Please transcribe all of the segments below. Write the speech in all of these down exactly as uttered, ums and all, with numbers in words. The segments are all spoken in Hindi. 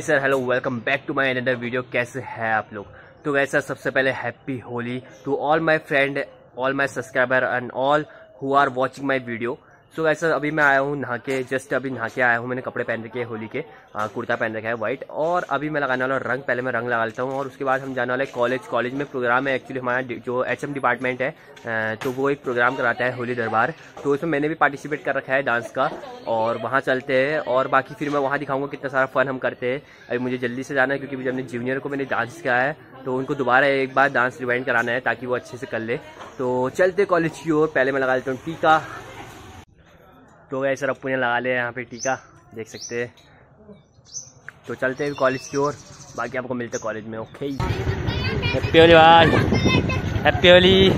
Sir hello welcome back to my another video. कैसे हैं आप लोग? तो वैसा सबसे पहले happy Holi to all my friend, all my subscriber and all who are watching my video. So वैसा अभी मैं आया हूँ नहा के, जस्ट अभी नहा के आया हूँ। मैंने कपड़े पहन रखे हैं होली के, आ, कुर्ता पहन रखा है वाइट, और अभी मैं लगाने वाला रंग। पहले मैं रंग लगा लेता हूँ और उसके बाद हम जाने वाले कॉलेज। कॉलेज में प्रोग्राम है एक्चुअली, हमारा जो एच एम डिपार्टमेंट है तो वो एक प्रोग्राम कराता है होली दरबार। तो उसमें मैंने भी पार्टिसिपेट कर रखा है डांस का, और वहाँ चलते हैं और बाकी फिर मैं वहाँ दिखाऊंगा कितना सारा फन हम करते हैं। अभी मुझे जल्दी से जाना है क्योंकि जब अपने जूनियर को मैंने डांस किया है तो उनको दोबारा एक बार डांस रिवाइंड कराना है ताकि वो अच्छे से कर ले। तो चलते कॉलेज की ओर। पहले मैं लगा लेता हूँ टीका। तो ऐसा रप्पू ने लगा लिया यहाँ पे टीका, देख सकते हैं। तो चलते हैं कॉलेज की ओर, बाकी आपको मिलते हैं कॉलेज में। ओके, हैप्पी होली भाई, हैप्पी होली।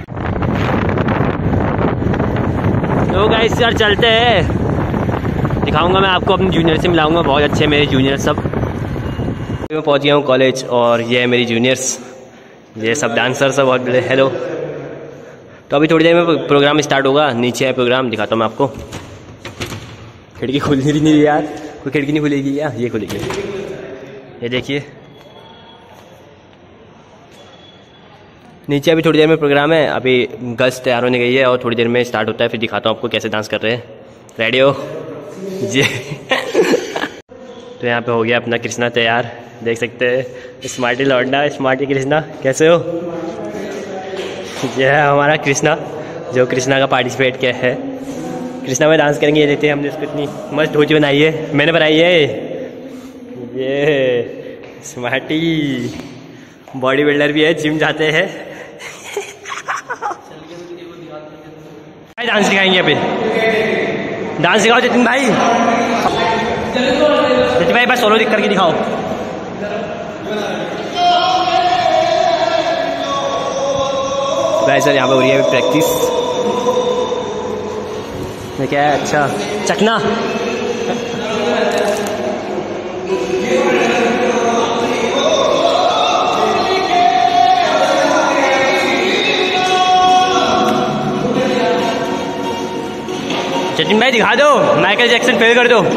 तो गाइस यार चलते हैं, दिखाऊंगा मैं आपको, अपने जूनियर से मिलाऊंगा। बहुत अच्छे मेरे जूनियर सब। मैं पहुंच गया हूँ कॉलेज और ये है मेरी जूनियर्स, ये सब डांसर सब बहुत बड़े। हेलो। तो अभी थोड़ी देर में प्रोग्राम स्टार्ट होगा। नीचे है प्रोग्राम, दिखाता हूँ मैं आपको। खिड़की खुल नहीं रही यार, कोई खिड़की नहीं खुलेगी यार, ये खुलेगी। ये देखिए नीचे अभी थोड़ी देर में प्रोग्राम है। अभी गर्ल्स तैयार होने गई है और थोड़ी देर में स्टार्ट होता है, फिर दिखाता हूँ आपको कैसे डांस कर रहे हैं। रेडी हो जी? तो यहाँ पे हो गया अपना कृष्णा तैयार, देख सकते हैं। स्मार्टी लौंडा, स्मार्टी कृष्णा, कैसे हो? यह है हमारा कृष्णा, जो कृष्णा का पार्टिसिपेट किया है। कृष्णा में डांस करेंगे। ये लेते हैं, हमने इसको इतनी मस्त धोती बनाई है, मैंने बनाई है। ये स्मार्टी बॉडी बिल्डर भी है, जिम जाते हैं। डांस सिखाएंगे अभी, डांस सिखाओ जतिन भाई। जतिन भाई बस सोलो दिख करके दिखाओ। भाई सर यहाँ पे हो रही है प्रैक्टिस। ये क्या है? अच्छा, चकना। जतिन भाई दिखा दो, माइकल जैक्सन फेल कर दो।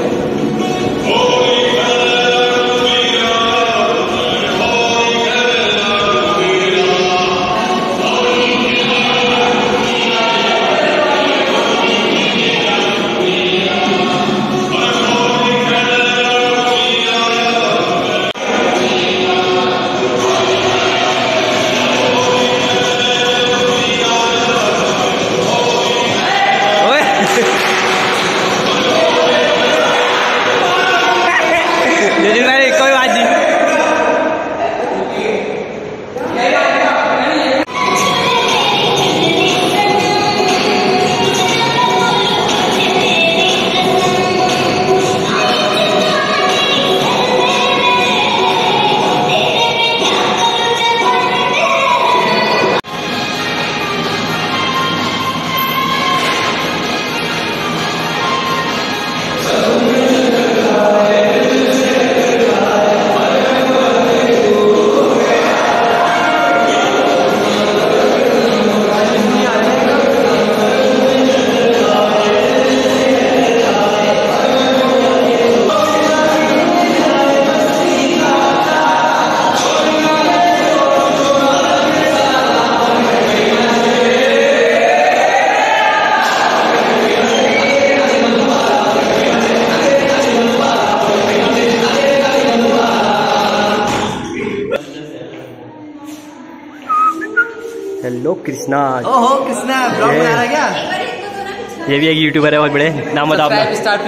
हेलो कृष्णा। ओहो कृष्णा, ब्लॉग बना रहा है क्या? ये भी एक यूट्यूबर है बहुत बड़े। नाम बताओ अपना।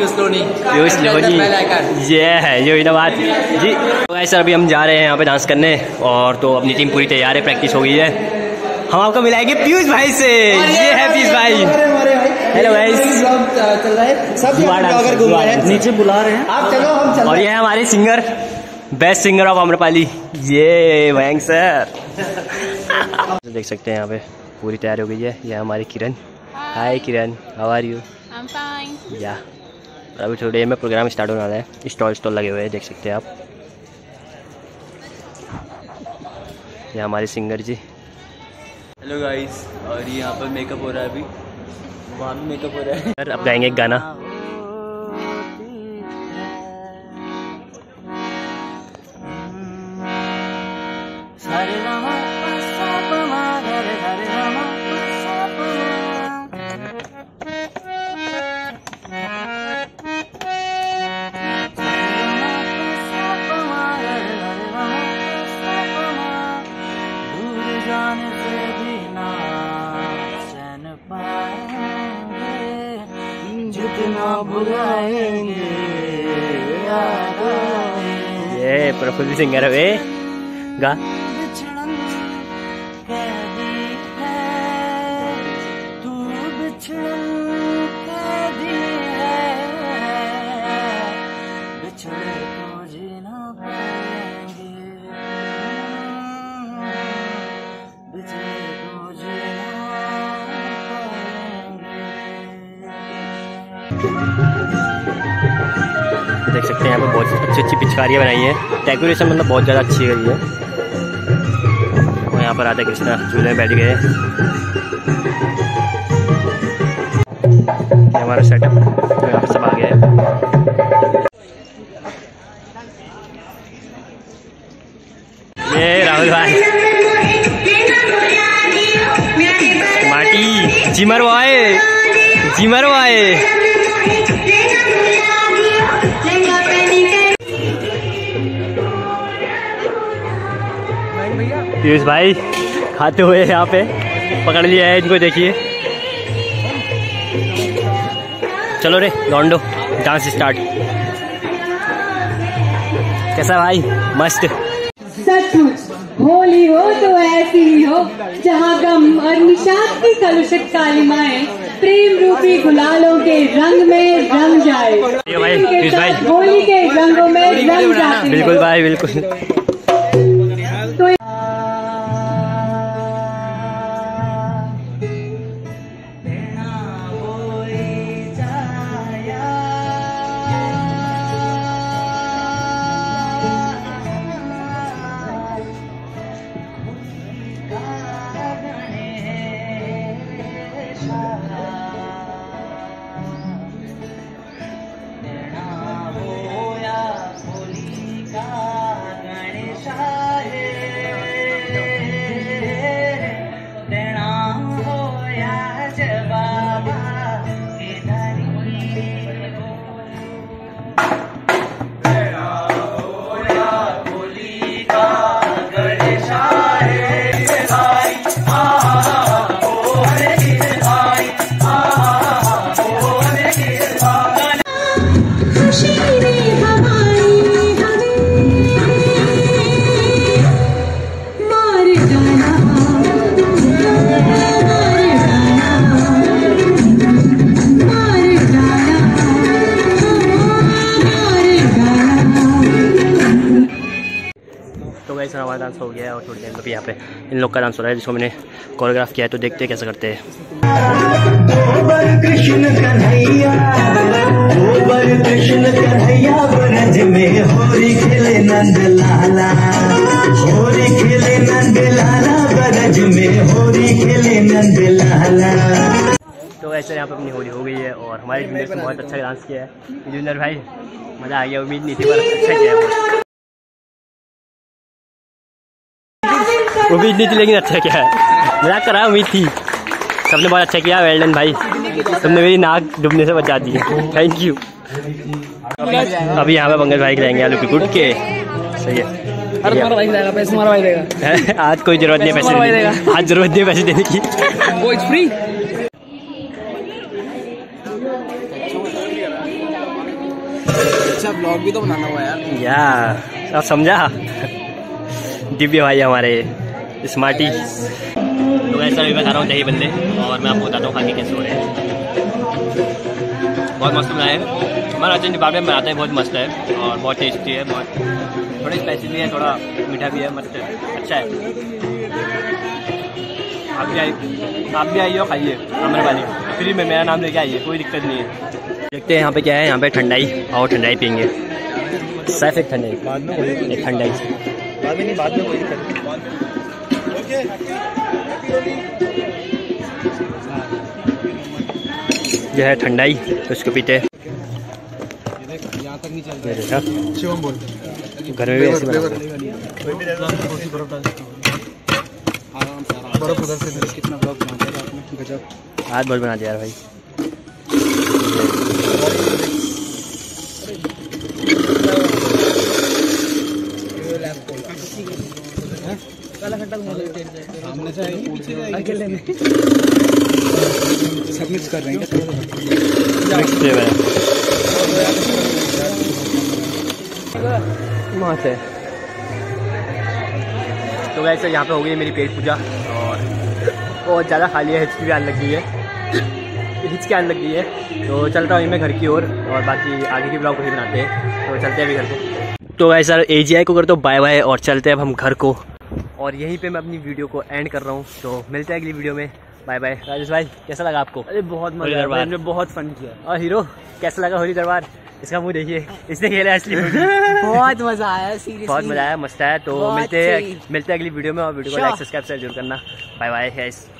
ये है ये ना बात जी। तो सर अभी हम जा रहे हैं यहाँ पे डांस करने, और तो अपनी टीम पूरी तैयार है, प्रैक्टिस हो गई है। हम आपको मिलाएंगे पीयूष भाई से। ये है पीयूष भाई। हेलो भाई, चल रहा है, सब ब्लॉगर घूम रहे हैं, नीचे बुला रहे हैं, आप चलो हम चल। और ये है हमारे singer, best singer of Amrapali, ये वैंग सर। देख सकते हैं यहाँ पे पूरी तैयार हो गई है। ये हमारी Kiran. Hi Kiran, how are you? I am fine. या अभी थोड़ी देर में प्रोग्राम स्टार्ट होने वाला है। स्टॉल स्टॉल लगे हुए हैं, देख सकते हैं आप। ये हमारे सिंगर जी। हेलो गाइस, और यहाँ पर मेकअप हो रहा है, अभी वहाँ भी मेकअप हो रहा है। सर अब गाएंगे एक गाना। जितना भुलाएंगे ये प्रफुल्ल सिंगर है वे गा तू बिछड़न कैदी है बिछड़े तो जीना पाएंगे बिछड़े तो जीना देख सकते हैं यहाँ पे बहुत अच्छी अच्छी पिचकारियाँ बनाई हैं। डेकोरेशन मतलब बहुत ज़्यादा अच्छी गई है। और यहाँ पर राधा कृष्णा झूले में बैठ गए। हमारा सेटअप तो यहाँ पर सब आ गया है। ये राहुल भाई माटी जिमर वाए जिमर वाए पीयूष भाई खाते हुए यहाँ पे पकड़ लिया है इनको, देखिए। चलो रे लॉन्डो डांस स्टार्ट। कैसा भाई? मस्त। सचमुच होली हो तो ऐसी ही हो जहाँ गम और निषाद की कलुषित कालिमाएं प्रेम रूपी गुलालों के रंग में रंग जाए। भाई पीयूष भाई होली के रंगों में रंग जाते। बिल्कुल भाई बिल्कुल। तो सर हमारा डांस हो गया है और थोड़ी देर में भी यहाँ पे इन लोग का डांस हो रहा है जिसको मैंने कोरियोग्राफ किया है। तो देखते हैं कैसे करते हैं। कृष्ण कन्हैया कृष्ण कन्हैया ब्रज में होरी खेले नंद लाला होरी खेले नंद लाला ब्रज में होरी खेले नंद लाला। तो ऐसे यहाँ पे अपनी होली हो गई है और हमारे जूनियर ने बहुत अच्छा डांस किया है। जूनियर भाई मज़ा आ गया, उम्मीद नहीं थी पर अच्छा किया है। उम्मीद नहीं थी लेकिन अच्छा क्या है, मजाक कर रहा है। उम्मीद थी, सबने बहुत अच्छा किया। वेल डन भाई, तुमने मेरी नाक डूबने से बचा दी है, थैंक यू। अभी यहाँ पे पंकज भाई खिलाएंगे आलू की गुट के। सही है, भाई देगा पैसे, तुम्हारा भाई देगा। आज कोई जरूरत नहीं है पैसे देने की, आज जरूरत नहीं है पैसे देने की। वो इट्स फ्री। अच्छा ब्लॉग भी तो बनाना हुआ यार। या अब समझा। दिव्य भाई हमारे स्मार्टी। तो ऐसा भी मैं खा रहा हूँ दही बल्ले और मैं आपको बताता हूँ खा के कैसे हो रहे हैं। बहुत मस्त बनाए हैं हमारा अचान डिपार्टमेंट में बनाते हैं, बहुत मस्त है और बहुत टेस्टी है। बहुत थोड़ी स्पाइसी भी है, थोड़ा मीठा भी है, मस्त है, अच्छा है। आप भी आइए, आप भी आइए और खाइए हमारे वाली फ्री में, मेरा नाम लेके आइए, कोई दिक्कत नहीं है। देखते हैं यहाँ पे क्या है। यहाँ पे ठंडाई और ठंडाई पियेंगे। सिर्फ एक ठंडाई, बाद में एक ठंडाई, बाद में नहीं, बाद में कोई दिक्कत नहीं। यह है ठंडाई, तो इसको पीते हैं। यहाँ तक नहीं चलता। शिवम बोल घर में भी ऐसे बर्फ उधर से कितना ब्लॉग बना दिया आपने, गजब। आज बहुत बना दिया यार भाई। सामने से अकेले में सब मिक्स कर रहे हैं वहाँ से। तो वैसे यहाँ पे हो गई मेरी पेट पूजा और बहुत ज़्यादा खाली है, हिचकी भी आने लग गई है, हिचकी आने लग गई है। तो चल रहा हूँ मैं घर की ओर और, और बाकी आगे की ब्लॉग वही बनाते हैं। तो चलते हैं अभी घर को। तो वैसे सर ए जी आई को कर तो बाय बाय और चलते हैं अब हम घर को। और यहीं पे मैं अपनी वीडियो को एंड कर रहा हूँ। तो मिलते हैं अगली वीडियो में। Bye bye. राजेश भाई कैसा लगा आपको? अरे बहुत मजा आया, हमने बहुत फन किया। और हीरो कैसा लगा होली दरबार? इसका मुंह देखिए, इसने खेला असली बहुत मजा आया, सीरियसली बहुत मजा आया, मस्त है। तो मिलते हैं मिलते हैं अगली वीडियो में और वीडियो को लाइक सब्सक्राइब जरूर करना। Bye bye guys.